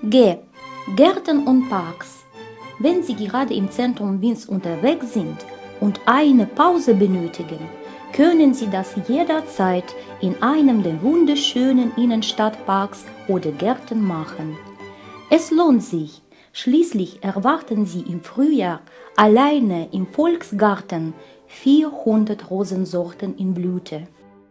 G. Gärten und Parks. Wenn Sie gerade im Zentrum Wiens unterwegs sind und eine Pause benötigen, können Sie das jederzeit in einem der wunderschönen Innenstadtparks oder Gärten machen. Es lohnt sich, schließlich erwarten Sie im Frühjahr alleine im Volksgarten 400 Rosensorten in Blüte.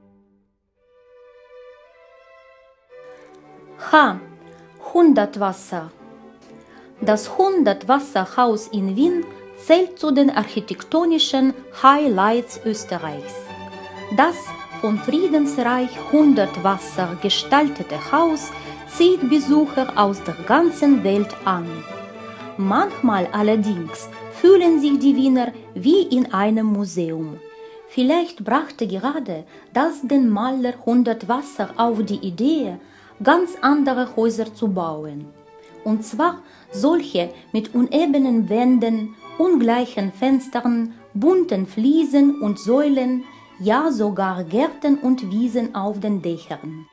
H. Hundertwasser. Das Hundertwasserhaus in Wien zählt zu den architektonischen Highlights Österreichs. Das vom Friedensreich Hundertwasser gestaltete Haus zieht Besucher aus der ganzen Welt an. Manchmal allerdings fühlen sich die Wiener wie in einem Museum. Vielleicht brachte gerade das den Maler Hundertwasser auf die Idee, ganz andere Häuser zu bauen. Und zwar solche mit unebenen Wänden, ungleichen Fenstern, bunten Fliesen und Säulen, ja sogar Gärten und Wiesen auf den Dächern.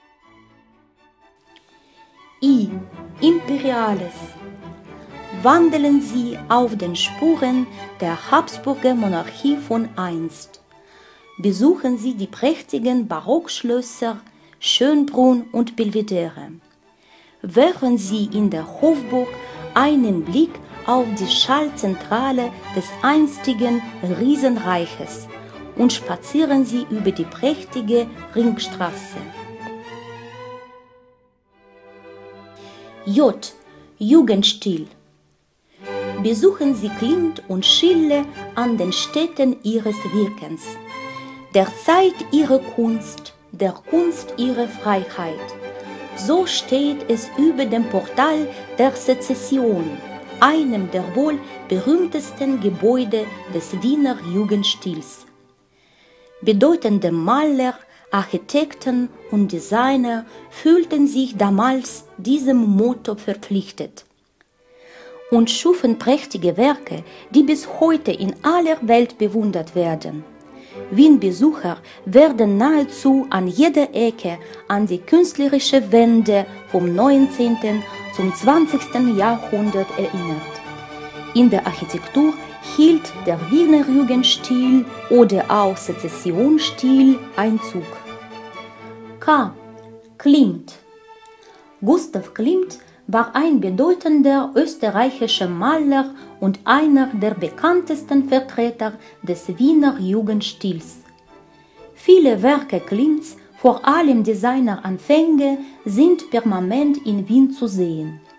I. Imperiales. Wandeln Sie auf den Spuren der Habsburger Monarchie von einst. Besuchen Sie die prächtigen Barockschlösser Schönbrunn und Belvedere. Werfen Sie in der Hofburg einen Blick auf die Schallzentrale des einstigen Riesenreiches und spazieren Sie über die prächtige Ringstraße. J. Jugendstil. Besuchen Sie Klimt und Schiele an den Stätten ihres Wirkens, der Zeit ihrer Kunst, der Kunst ihrer Freiheit. So steht es über dem Portal der Sezession, einem der wohl berühmtesten Gebäude des Wiener Jugendstils. Bedeutende Maler, Architekten und Designer fühlten sich damals diesem Motto verpflichtet und schufen prächtige Werke, die bis heute in aller Welt bewundert werden. Wien-Besucher werden nahezu an jeder Ecke an die künstlerische Wende vom 19. zum 20. Jahrhundert erinnert. In der Architektur hielt der Wiener Jugendstil oder auch Sezessionsstil Einzug. K. Klimt. Gustav Klimt war ein bedeutender österreichischer Maler und einer der bekanntesten Vertreter des Wiener Jugendstils. Viele Werke Klimts, vor allem Designeranfänge, sind permanent in Wien zu sehen.